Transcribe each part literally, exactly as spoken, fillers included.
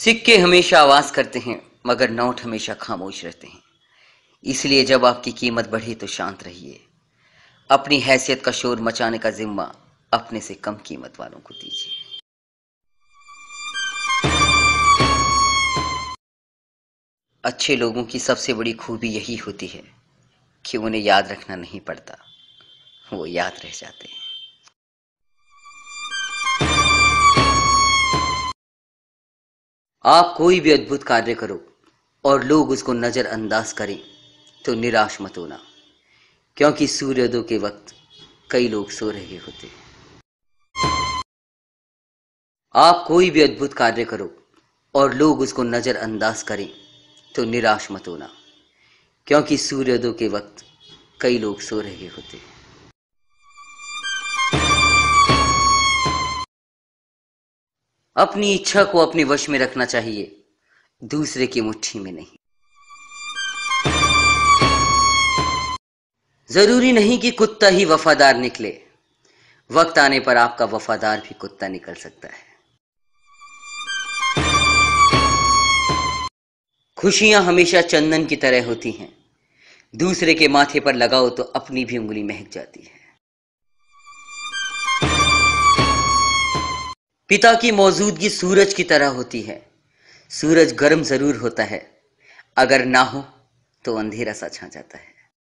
सिक्के हमेशा आवाज करते हैं मगर नोट हमेशा खामोश रहते हैं। इसलिए जब आपकी कीमत बढ़े तो शांत रहिए। अपनी हैसियत का शोर मचाने का जिम्मा अपने से कम कीमत वालों को दीजिए। अच्छे लोगों की सबसे बड़ी खूबी यही होती है कि उन्हें याद रखना नहीं पड़ता, वो याद रह जाते हैं। आप कोई भी अद्भुत कार्य करो और लोग उसको नजरअंदाज करें तो निराश मत होना, क्योंकि सूर्योदय के वक्त कई लोग सो रहे होते हैं। आप कोई भी अद्भुत कार्य करो और लोग उसको नजरअंदाज करें तो निराश मत होना, क्योंकि सूर्योदय के वक्त कई लोग सो रहे होते हैं। अपनी इच्छा को अपने वश में रखना चाहिए, दूसरे की मुट्ठी में नहीं। जरूरी नहीं कि कुत्ता ही वफादार निकले, वक्त आने पर आपका वफादार भी कुत्ता निकल सकता है। खुशियां हमेशा चंदन की तरह होती हैं, दूसरे के माथे पर लगाओ तो अपनी भी उंगली महक जाती है। पिता की मौजूदगी सूरज की तरह होती है, सूरज गर्म जरूर होता है, अगर ना हो तो अंधेरा सा छा जाता है।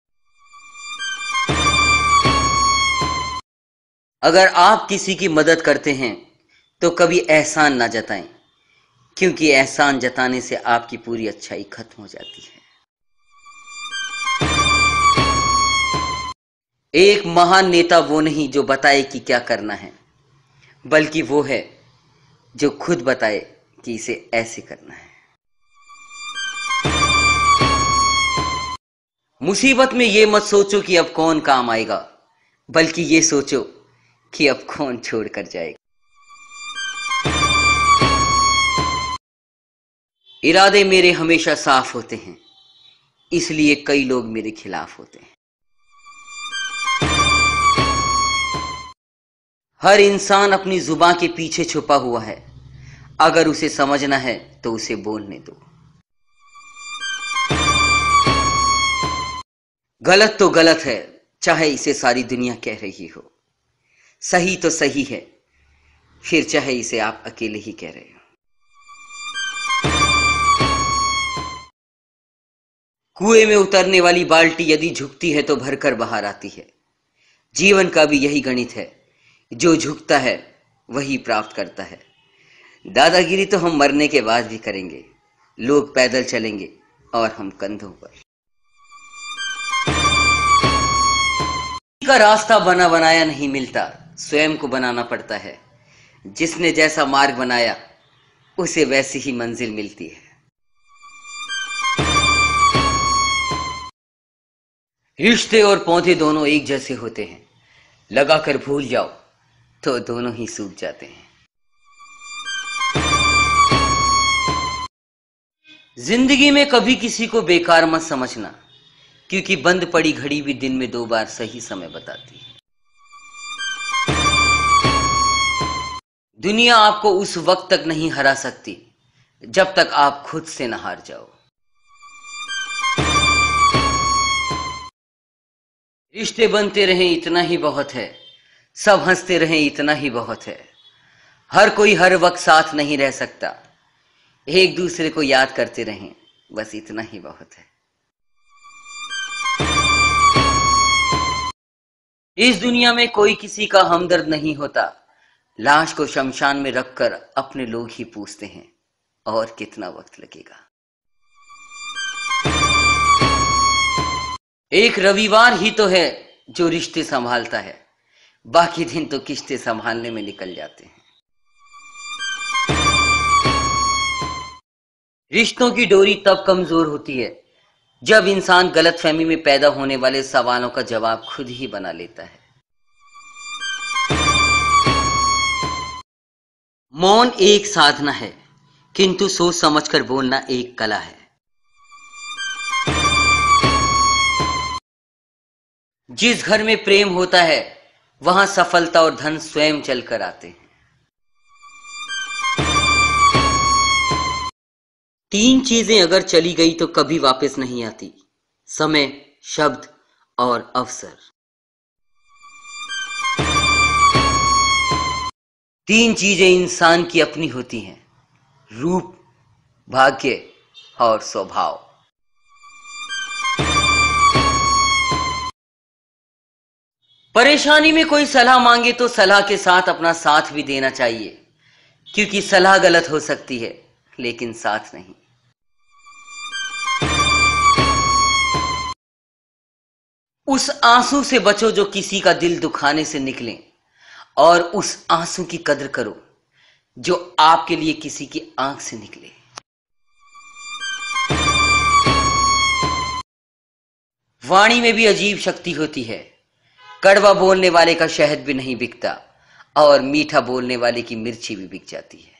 अगर आप किसी की मदद करते हैं तो कभी एहसान ना जताएं, क्योंकि एहसान जताने से आपकी पूरी अच्छाई खत्म हो जाती है। एक महान नेता वो नहीं जो बताए कि क्या करना है, बल्कि वो है जो खुद बताए कि इसे ऐसे करना है। मुसीबत में ये मत सोचो कि अब कौन काम आएगा, बल्कि ये सोचो कि अब कौन छोड़ कर जाएगा। इरादे मेरे हमेशा साफ होते हैं, इसलिए कई लोग मेरे खिलाफ होते हैं। हर इंसान अपनी जुबान के पीछे छुपा हुआ है, अगर उसे समझना है तो उसे बोलने दो। गलत तो गलत है, चाहे इसे सारी दुनिया कह रही हो। सही तो सही है, फिर चाहे इसे आप अकेले ही कह रहे हो। कुएं में उतरने वाली बाल्टी यदि झुकती है तो भरकर बाहर आती है। जीवन का भी यही गणित है, जो झुकता है वही प्राप्त करता है। दादागिरी तो हम मरने के बाद भी करेंगे, लोग पैदल चलेंगे और हम कंधों पर। का रास्ता बना बनाया नहीं मिलता, स्वयं को बनाना पड़ता है। जिसने जैसा मार्ग बनाया उसे वैसी ही मंजिल मिलती है। रिश्ते और पौधे दोनों एक जैसे होते हैं, लगाकर भूल जाओ तो दोनों ही सूख जाते हैं। जिंदगी में कभी किसी को बेकार मत समझना, क्योंकि बंद पड़ी घड़ी भी दिन में दो बार सही समय बताती है। दुनिया आपको उस वक्त तक नहीं हरा सकती जब तक आप खुद से न हार जाओ। रिश्ते बनते रहें इतना ही बहुत है, सब हंसते रहें इतना ही बहुत है। हर कोई हर वक्त साथ नहीं रह सकता, एक दूसरे को याद करते रहें, बस इतना ही बहुत है। इस दुनिया में कोई किसी का हमदर्द नहीं होता, लाश को शमशान में रखकर अपने लोग ही पूछते हैं और कितना वक्त लगेगा। एक रविवार ही तो है जो रिश्ते संभालता है, बाकी दिन तो किश्ते संभालने में निकल जाते हैं। रिश्तों की डोरी तब कमजोर होती है जब इंसान गलतफहमी में पैदा होने वाले सवालों का जवाब खुद ही बना लेता है। मौन एक साधना है, किंतु सोच समझकर बोलना एक कला है। जिस घर में प्रेम होता है वहां सफलता और धन स्वयं चलकर आते हैं। तीन चीजें अगर चली गई तो कभी वापस नहीं आती: समय, शब्द और अवसर। तीन चीजें इंसान की अपनी होती हैं: रूप, भाग्य और स्वभाव। परेशानी में कोई सलाह मांगे तो सलाह के साथ अपना साथ भी देना चाहिए, क्योंकि सलाह गलत हो सकती है लेकिन साथ नहीं। उस आंसू से बचो जो किसी का दिल दुखाने से निकले, और उस आंसू की कदर करो जो आपके लिए किसी की आंख से निकले। वाणी में भी अजीब शक्ति होती है। कड़वा बोलने वाले का शहद भी नहीं बिकता, और मीठा बोलने वाले की मिर्ची भी बिक जाती है।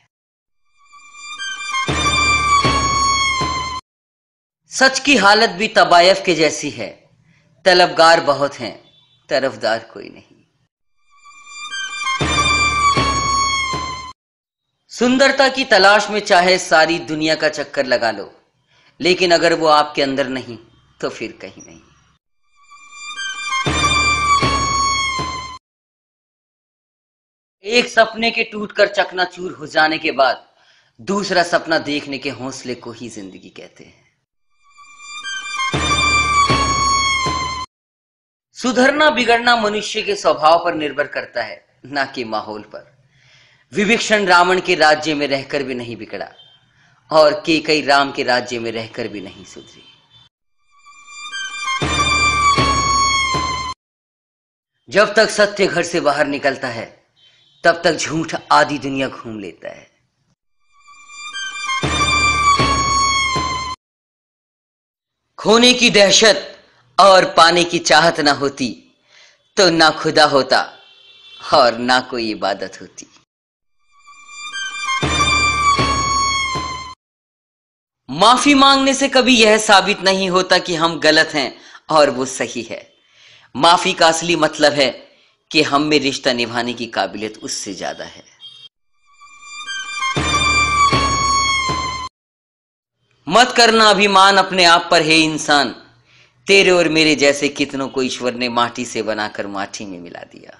सच की हालत भी तबायफ के जैसी है। तलबगार बहुत हैं, तरफदार कोई नहीं। सुंदरता की तलाश में चाहे सारी दुनिया का चक्कर लगा लो, लेकिन अगर वो आपके अंदर नहीं तो फिर कहीं नहीं। एक सपने के टूटकर चकनाचूर हो जाने के बाद दूसरा सपना देखने के हौसले को ही जिंदगी कहते हैं। सुधरना बिगड़ना मनुष्य के स्वभाव पर निर्भर करता है, ना कि माहौल पर। विभीषण रावण के राज्य में रहकर भी नहीं बिगड़ा, और कैकेयी राम के राज्य में रहकर भी नहीं सुधरी। जब तक सत्य घर से बाहर निकलता है तब तक झूठ आधी दुनिया घूम लेता है। खोने की दहशत और पाने की चाहत ना होती तो ना खुदा होता और ना कोई इबादत होती। माफी मांगने से कभी यह साबित नहीं होता कि हम गलत हैं और वो सही है। माफी का असली मतलब है कि हम में रिश्ता निभाने की काबिलियत उससे ज्यादा है। मत करना अभिमान अपने आप पर है इंसान, तेरे और मेरे जैसे कितनों को ईश्वर ने माटी से बनाकर माटी में मिला दिया।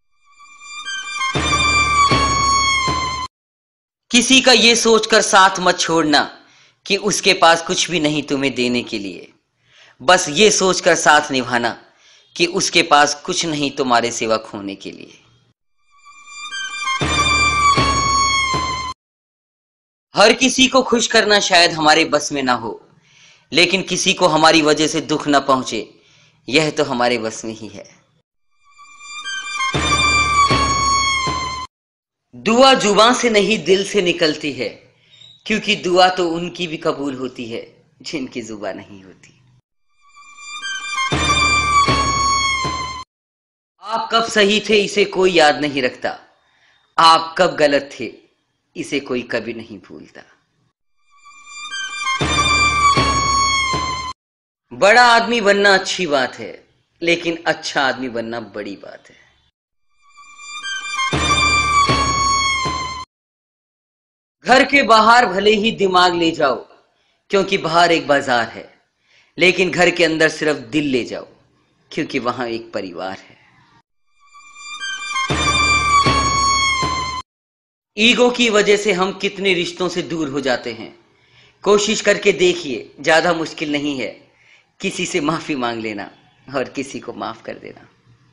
किसी का ये सोचकर साथ मत छोड़ना कि उसके पास कुछ भी नहीं तुम्हें देने के लिए। बस ये सोचकर साथ निभाना कि उसके पास कुछ नहीं तुम्हारे सिवा खोने के लिए। हर किसी को खुश करना शायद हमारे बस में ना हो, लेकिन किसी को हमारी वजह से दुख न पहुंचे, यह तो हमारे बस में ही है। दुआ जुबान से नहीं दिल से निकलती है, क्योंकि दुआ तो उनकी भी कबूल होती है जिनकी जुबान नहीं होती। आप कब सही थे इसे कोई याद नहीं रखता, आप कब गलत थे इसे कोई कभी नहीं भूलता। बड़ा आदमी बनना अच्छी बात है, लेकिन अच्छा आदमी बनना बड़ी बात है। घर के बाहर भले ही दिमाग ले जाओ, क्योंकि बाहर एक बाजार है, लेकिन घर के अंदर सिर्फ दिल ले जाओ, क्योंकि वहां एक परिवार है। ईगो की वजह से हम कितने रिश्तों से दूर हो जाते हैं। कोशिश करके देखिए, ज्यादा मुश्किल नहीं है किसी से माफी मांग लेना और किसी को माफ कर देना।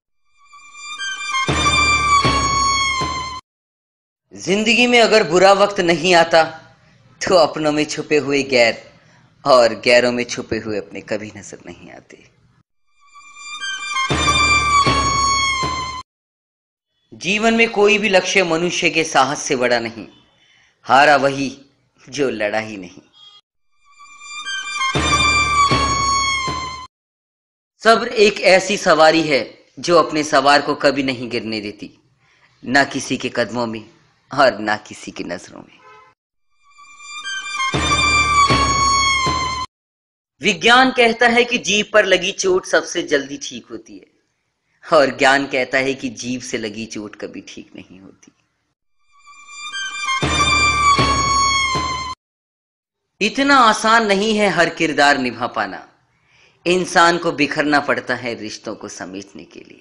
जिंदगी में अगर बुरा वक्त नहीं आता तो अपनों में छुपे हुए गैर और गैरों में छुपे हुए अपने कभी नजर नहीं आते। जीवन में कोई भी लक्ष्य मनुष्य के साहस से बड़ा नहीं, हारा वही जो लड़ा ही नहीं। सब्र एक ऐसी सवारी है जो अपने सवार को कभी नहीं गिरने देती, ना किसी के कदमों में और ना किसी की नजरों में। विज्ञान कहता है कि जीभ पर लगी चोट सबसे जल्दी ठीक होती है, और ज्ञान कहता है कि जीभ से लगी चोट कभी ठीक नहीं होती। इतना आसान नहीं है हर किरदार निभा पाना, इंसान को बिखरना पड़ता है रिश्तों को समेटने के लिए।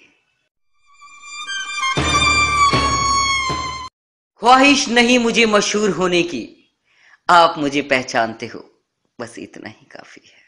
ख्वाहिश नहीं मुझे मशहूर होने की, आप मुझे पहचानते हो, बस इतना ही काफी है।